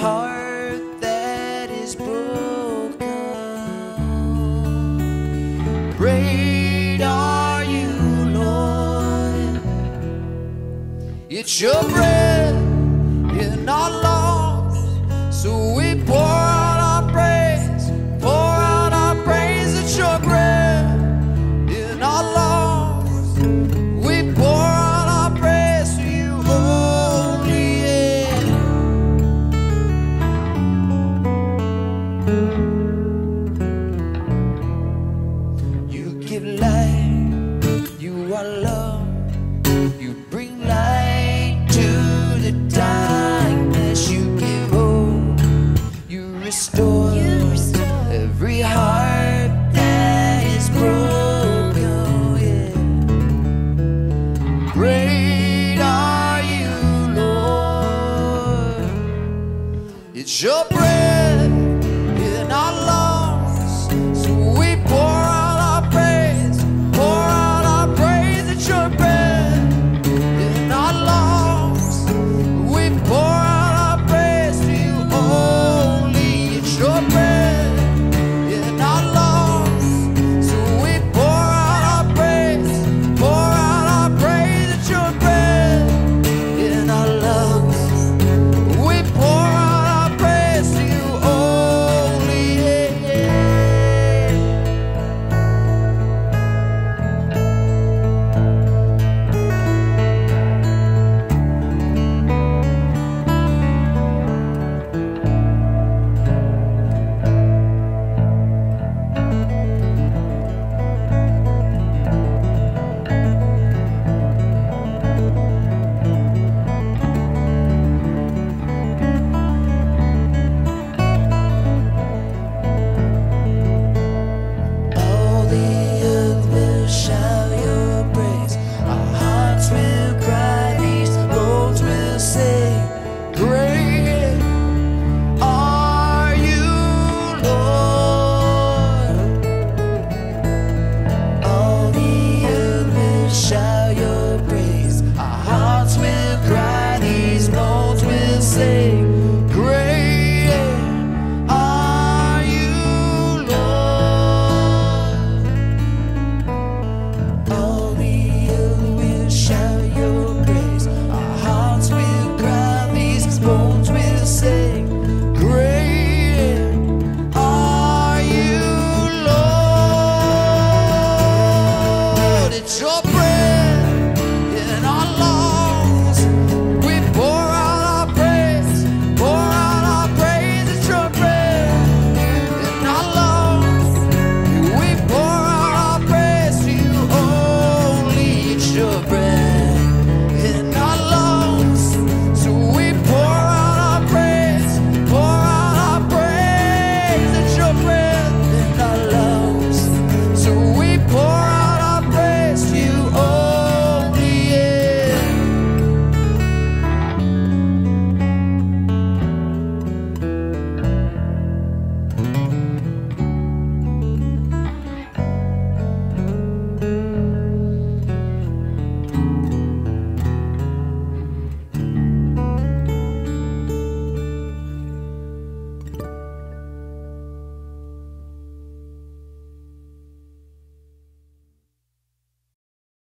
heart that is broken. Great are you, Lord. It's your breath in our lungs, so we pour out our praise, pour out our praise. It's your breath in our lungs, we pour out our praise to you only. You give light, you are love, you bring light to the darkness. You give hope, you restore every heart that is broken. Yeah. Great are you, Lord. It's your breath